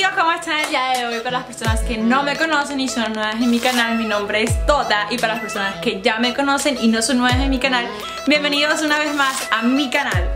amigos, ¿cómo están el día de hoy? Para las personas que no me conocen y son nuevas en mi canal, mi nombre es Tota. Y para las personas que ya me conocen y no son nuevas en mi canal, bienvenidos una vez más a mi canal.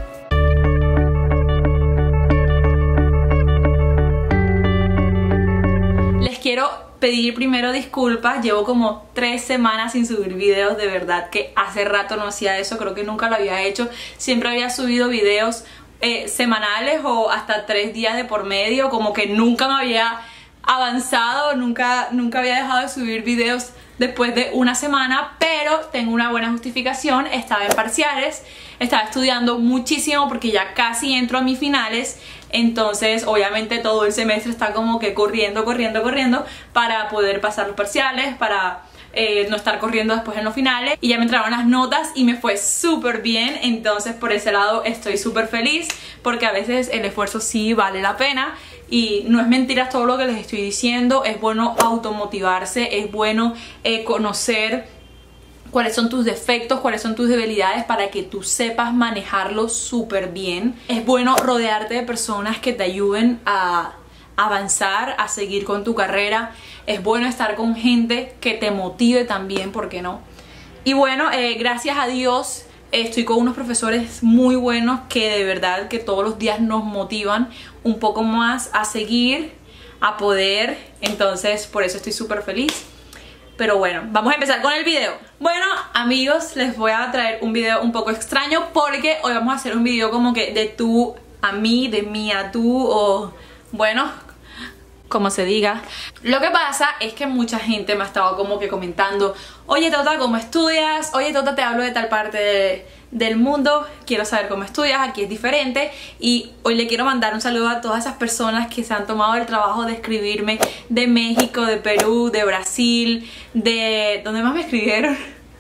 Les quiero pedir primero disculpas, llevo como 3 semanas sin subir videos, de verdad que hace rato no hacía eso, creo que nunca lo había hecho. Siempre había subido videos semanales o hasta 3 días de por medio, como que nunca me había avanzado, nunca había dejado de subir videos después de una semana, pero tengo una buena justificación. Estaba en parciales, estaba estudiando muchísimo porque ya casi entro a mis finales, entonces obviamente todo el semestre está como que corriendo para poder pasar los parciales, para no estar corriendo después en los finales. Y ya me entraron las notas y me fue súper bien, entonces por ese lado estoy súper feliz, porque a veces el esfuerzo sí vale la pena. Y no es mentira todo lo que les estoy diciendo, es bueno automotivarse, es bueno conocer cuáles son tus defectos, cuáles son tus debilidades para que tú sepas manejarlos súper bien. Es bueno rodearte de personas que te ayuden a avanzar, a seguir con tu carrera. Es bueno estar con gente que te motive también, ¿por qué no? Y bueno, gracias a Dios estoy con unos profesores muy buenos que de verdad que todos los días nos motivan un poco más a seguir, a poder. Entonces por eso estoy súper feliz. Pero bueno, vamos a empezar con el video. Bueno amigos, les voy a traer un video un poco extraño, porque hoy vamos a hacer un video como que de tú a mí, de mí a tú, o bueno, como se diga. Lo que pasa es que mucha gente me ha estado como que comentando: oye Tota, ¿cómo estudias? Oye Tota, te hablo de tal parte del mundo, quiero saber cómo estudias, aquí es diferente. Y hoy le quiero mandar un saludo a todas esas personas que se han tomado el trabajo de escribirme de México, de Perú, de Brasil, de... ¿dónde más me escribieron?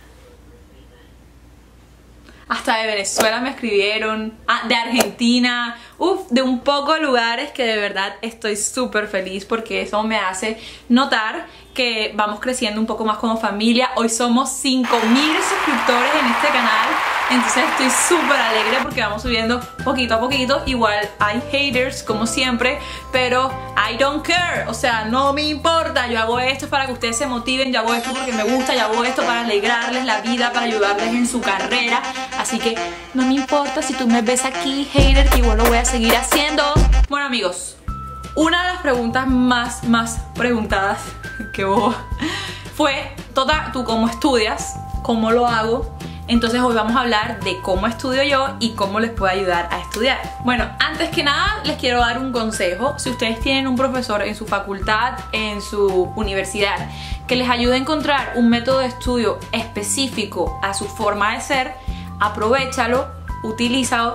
Hasta de Venezuela me escribieron, de Argentina, de un poco de lugares, que de verdad estoy súper feliz, porque eso me hace notar que vamos creciendo un poco más como familia. Hoy somos 5.000 suscriptores en este canal, entonces estoy súper alegre porque vamos subiendo poquito a poquito. Igual hay haters como siempre, pero I don't care, o sea, no me importa. Yo hago esto para que ustedes se motiven, yo hago esto porque me gusta, yo hago esto para alegrarles la vida, para ayudarles en su carrera. Así que no me importa si tú me ves aquí, hater, que igual lo voy a seguir haciendo. Bueno amigos, una de las preguntas más preguntadas que hubo fue: Tota, ¿tú cómo estudias? ¿Cómo lo hago? Entonces hoy vamos a hablar de cómo estudio yo y cómo les puedo ayudar a estudiar. Bueno, antes que nada les quiero dar un consejo. Si ustedes tienen un profesor en su facultad, en su universidad, que les ayude a encontrar un método de estudio específico a su forma de ser, aprovéchalo, utilízalo,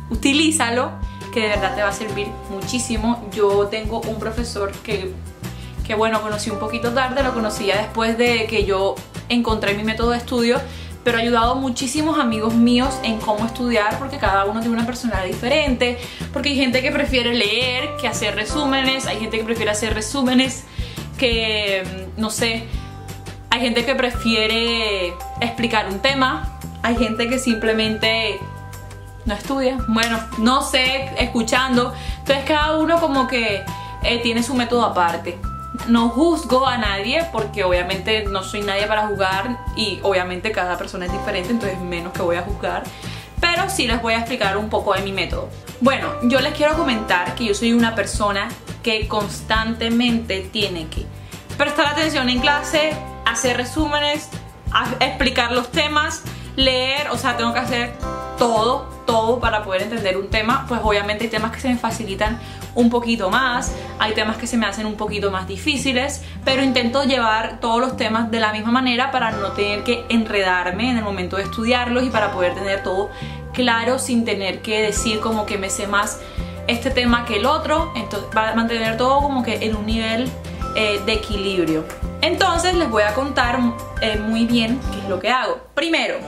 que de verdad te va a servir muchísimo. Yo tengo un profesor que bueno, conocí un poquito tarde, lo conocí ya después de que yo encontré mi método de estudio, pero ha ayudado a muchísimos amigos míos en cómo estudiar, porque cada uno tiene una personalidad diferente, porque hay gente que prefiere leer que hacer resúmenes, hay gente que prefiere hacer resúmenes que, no sé, hay gente que prefiere explicar un tema, hay gente que simplemente no estudia, bueno, no sé, escuchando. Entonces cada uno como que tiene su método aparte. No juzgo a nadie, porque obviamente no soy nadie para juzgar, y obviamente cada persona es diferente, entonces menos que voy a juzgar. Pero sí les voy a explicar un poco de mi método. Bueno, yo les quiero comentar que yo soy una persona que constantemente tiene que prestar atención en clase, hacer resúmenes, explicar los temas, leer, o sea, tengo que hacer todo para poder entender un tema. Pues obviamente hay temas que se me facilitan un poquito más, hay temas que se me hacen un poquito más difíciles, pero intento llevar todos los temas de la misma manera para no tener que enredarme en el momento de estudiarlos y para poder tener todo claro sin tener que decir como que me sé más este tema que el otro. Entonces, para mantener todo como que en un nivel de equilibrio. Entonces les voy a contar muy bien qué es lo que hago. Primero,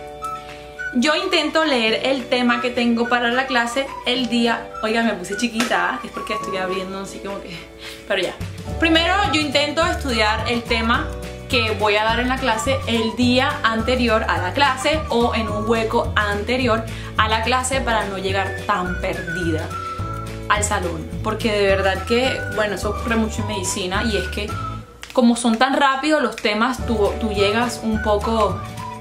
yo intento leer el tema que tengo para la clase el día... Oiga, me puse chiquita, es porque estoy abriendo así como que... Pero ya. Primero yo intento estudiar el tema que voy a dar en la clase el día anterior a la clase, o en un hueco anterior a la clase, para no llegar tan perdida. al salón, porque de verdad que, bueno, eso ocurre mucho en medicina, y es que como son tan rápidos los temas, tú llegas un poco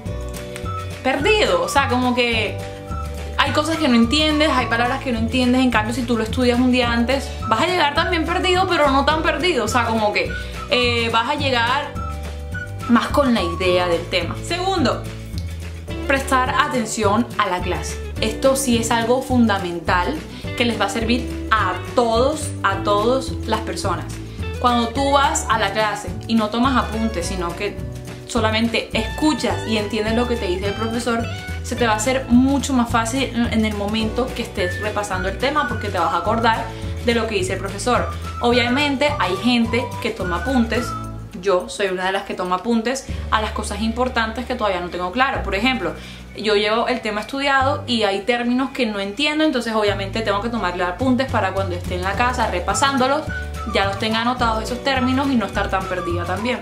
perdido, o sea, como que hay cosas que no entiendes, hay palabras que no entiendes. En cambio, si tú lo estudias un día antes, vas a llegar también perdido, pero no tan perdido, o sea, como que vas a llegar más con la idea del tema. Segundo, prestar atención a la clase. Esto sí es algo fundamental que les va a servir a todas las personas. Cuando tú vas a la clase y no tomas apuntes, sino que solamente escuchas y entiendes lo que te dice el profesor, se te va a hacer mucho más fácil en el momento que estés repasando el tema, porque te vas a acordar de lo que dice el profesor. Obviamente hay gente que toma apuntes. Yo soy una de las que toma apuntes a las cosas importantes que todavía no tengo claro. Por ejemplo, yo llevo el tema estudiado y hay términos que no entiendo, entonces obviamente tengo que tomarle apuntes para cuando esté en la casa repasándolos, ya los tenga anotados esos términos y no estar tan perdida también.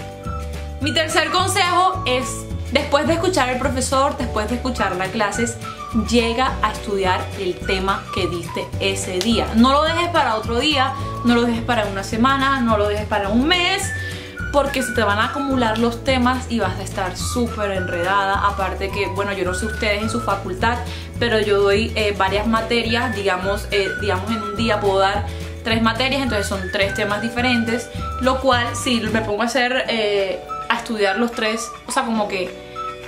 Mi tercer consejo es, después de escuchar al profesor, después de escuchar las clases, llega a estudiar el tema que diste ese día. No lo dejes para otro día, no lo dejes para una semana, no lo dejes para un mes, porque se te van a acumular los temas y vas a estar súper enredada. Aparte que, bueno, yo no sé ustedes en su facultad, pero yo doy varias materias, digamos en un día puedo dar 3 materias, entonces son 3 temas diferentes, lo cual si me pongo a estudiar los 3, o sea, como que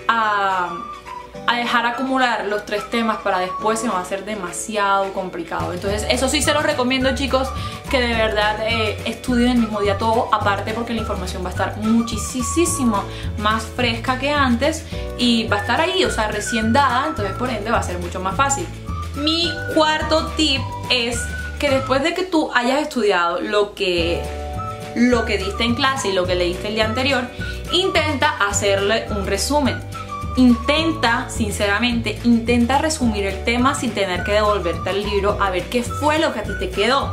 a dejar acumular los 3 temas para después, se me va a hacer demasiado complicado. Entonces eso sí se los recomiendo, chicos, que de verdad estudien el mismo día todo, aparte porque la información va a estar muchísimo más fresca que antes y va a estar ahí, o sea, recién dada, entonces por ende va a ser mucho más fácil. Mi cuarto tip es que después de que tú hayas estudiado lo que diste en clase y lo que leíste el día anterior, intenta hacerle un resumen. Sinceramente, intenta resumir el tema sin tener que devolverte al libro a ver qué fue lo que a ti te quedó.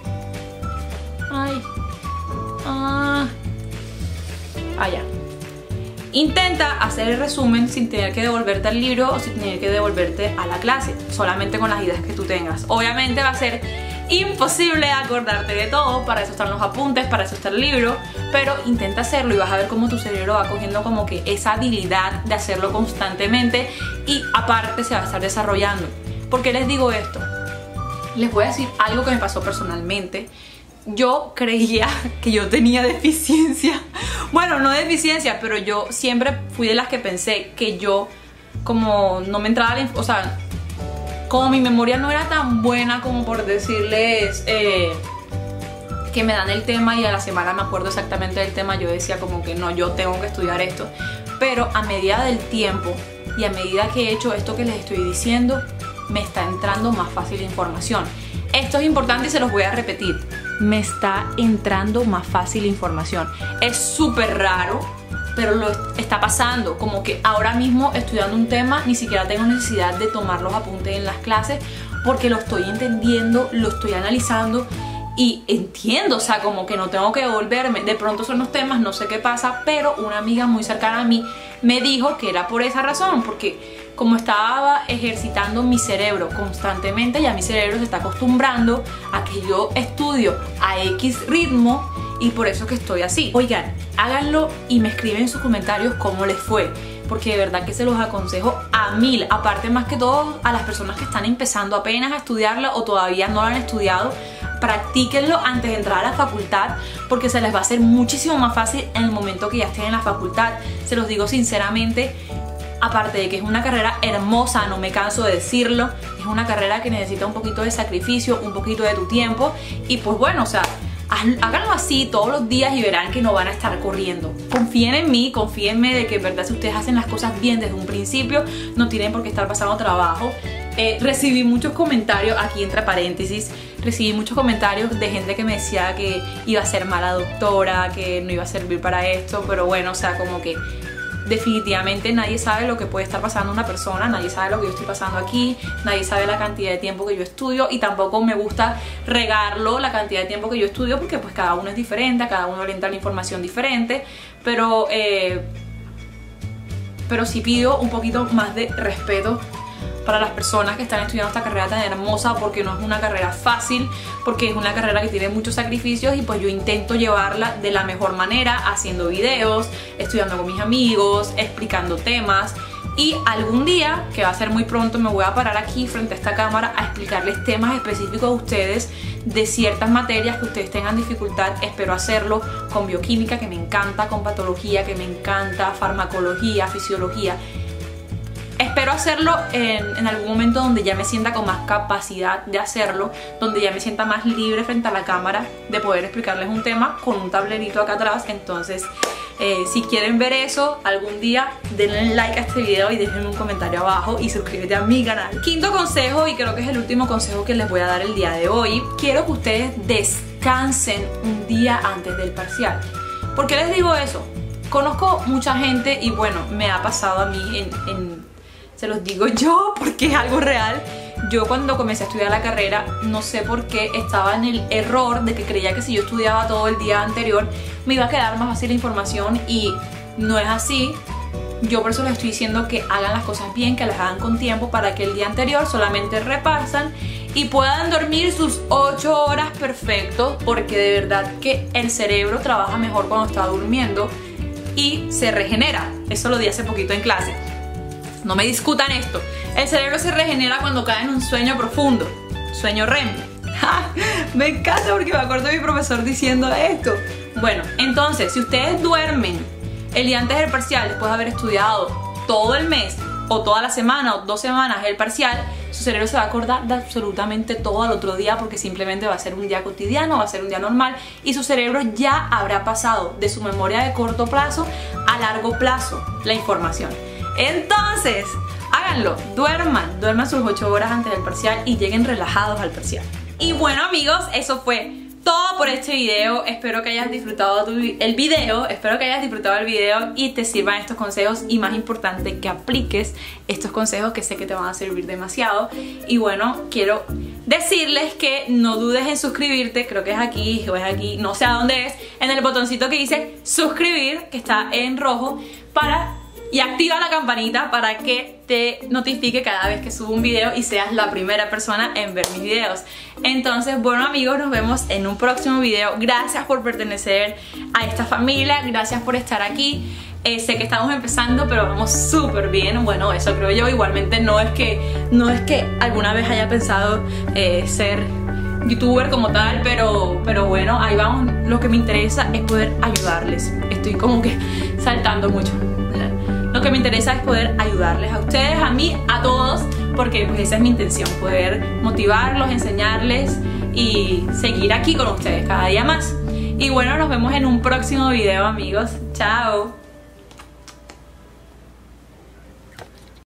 Ya. Intenta hacer el resumen sin tener que devolverte al libro o sin tener que devolverte a la clase, solamente con las ideas que tú tengas. Obviamente va a ser imposible acordarte de todo, para eso están los apuntes, para eso está el libro, pero intenta hacerlo y vas a ver cómo tu cerebro va cogiendo como que esa habilidad de hacerlo constantemente, y aparte se va a estar desarrollando. ¿Por qué les digo esto? Les voy a decir algo que me pasó personalmente. Yo creía que yo tenía deficiencia, bueno, no deficiencia, pero yo siempre fui de las que pensé que yo, como no me entraba o sea, como mi memoria no era tan buena como por decirles que me dan el tema y a la semana me acuerdo exactamente del tema, yo decía como que no, yo tengo que estudiar esto. Pero a medida del tiempo y a medida que he hecho esto que les estoy diciendo, me está entrando más fácil la información. Esto es importante y se los voy a repetir. Me está entrando más fácil la información. Es súper raro, pero lo está pasando. Como que ahora mismo estudiando un tema ni siquiera tengo necesidad de tomar los apuntes en las clases, porque lo estoy entendiendo, lo estoy analizando y entiendo, o sea, como que no tengo que devolverme. De pronto son los temas, no sé qué pasa, pero una amiga muy cercana a mí me dijo que era por esa razón, porque como estaba ejercitando mi cerebro constantemente, ya mi cerebro se está acostumbrando a que yo estudio a X ritmo y por eso que estoy así. Oigan, háganlo y me escriben en sus comentarios cómo les fue, porque de verdad que se los aconsejo a 1000. Aparte, más que todo, a las personas que están empezando apenas a estudiarla o todavía no la han estudiado, practíquenlo antes de entrar a la facultad, porque se les va a hacer muchísimo más fácil en el momento que ya estén en la facultad. Se los digo sinceramente. Aparte de que es una carrera hermosa, no me canso de decirlo, es una carrera que necesita un poquito de sacrificio, un poquito de tu tiempo, y pues bueno, o sea, háganlo así todos los días y verán que no van a estar corriendo. Confíen en mí, confíenme de que en verdad si ustedes hacen las cosas bien desde un principio, no tienen por qué estar pasando trabajo. Recibí muchos comentarios, aquí entre paréntesis, recibí muchos comentarios de gente que me decía que iba a ser mala doctora, que no iba a servir para esto, pero bueno, o sea, como que definitivamente nadie sabe lo que puede estar pasando una persona, nadie sabe lo que yo estoy pasando aquí, nadie sabe la cantidad de tiempo que yo estudio, y tampoco me gusta regarlo la cantidad de tiempo que yo estudio, porque pues cada uno es diferente, a cada uno le entra la información diferente, pero sí pido un poquito más de respeto para las personas que están estudiando esta carrera tan hermosa, porque no es una carrera fácil, porque es una carrera que tiene muchos sacrificios y pues yo intento llevarla de la mejor manera, haciendo videos, estudiando con mis amigos, explicando temas. Y algún día, que va a ser muy pronto, me voy a parar aquí frente a esta cámara a explicarles temas específicos a ustedes de ciertas materias que ustedes tengan dificultad. Espero hacerlo con bioquímica, que me encanta, con patología, que me encanta, farmacología, fisiología. Espero hacerlo en algún momento donde ya me sienta con más capacidad de hacerlo, donde ya me sienta más libre frente a la cámara de poder explicarles un tema con un tablerito acá atrás. Entonces, si quieren ver eso algún día, denle like a este video y déjenme un comentario abajo y suscríbete a mi canal. Quinto consejo, y creo que es el último consejo que les voy a dar el día de hoy. Quiero que ustedes descansen un día antes del parcial. ¿Por qué les digo eso? Conozco mucha gente y bueno, me ha pasado a mí se los digo yo porque es algo real. Yo cuando comencé a estudiar la carrera, no sé por qué estaba en el error de que creía que si yo estudiaba todo el día anterior me iba a quedar más fácil la información, y no es así. Yo por eso les estoy diciendo que hagan las cosas bien, que las hagan con tiempo, para que el día anterior solamente repasan y puedan dormir sus 8 horas perfecto, porque de verdad que el cerebro trabaja mejor cuando está durmiendo y se regenera. Eso lo di hace poquito en clase. No me discutan esto. El cerebro se regenera cuando cae en un sueño profundo, sueño REM. Me encanta porque me acuerdo de mi profesor diciendo esto. Bueno, entonces, si ustedes duermen el día antes del parcial, después de haber estudiado todo el mes, o toda la semana, o 2 semanas el parcial, su cerebro se va a acordar de absolutamente todo al otro día, porque simplemente va a ser un día cotidiano, va a ser un día normal, y su cerebro ya habrá pasado de su memoria de corto plazo a largo plazo la información. Entonces, háganlo, duerman sus 8 horas antes del parcial y lleguen relajados al parcial. Y bueno amigos, eso fue todo por este video. Espero que hayas disfrutado el video, y te sirvan estos consejos, y más importante, que apliques estos consejos, que sé que te van a servir demasiado. Y bueno, quiero decirles que no dudes en suscribirte. Creo que es aquí o es aquí, no sé a dónde es, en el botoncito que dice suscribir, que está en rojo, y activa la campanita para que te notifique cada vez que subo un video y seas la primera persona en ver mis videos. Entonces, bueno amigos, nos vemos en un próximo video. Gracias por pertenecer a esta familia, gracias por estar aquí. Sé que estamos empezando, pero vamos súper bien. Bueno, eso creo yo. Igualmente no es que alguna vez haya pensado ser youtuber como tal, pero bueno, ahí vamos. Lo que me interesa es poder ayudarles. Estoy como que saltando mucho. Lo que me interesa es poder ayudarles a ustedes, a mí, a todos, porque pues esa es mi intención, poder motivarlos, enseñarles y seguir aquí con ustedes cada día más. Y bueno, nos vemos en un próximo video amigos. Chao.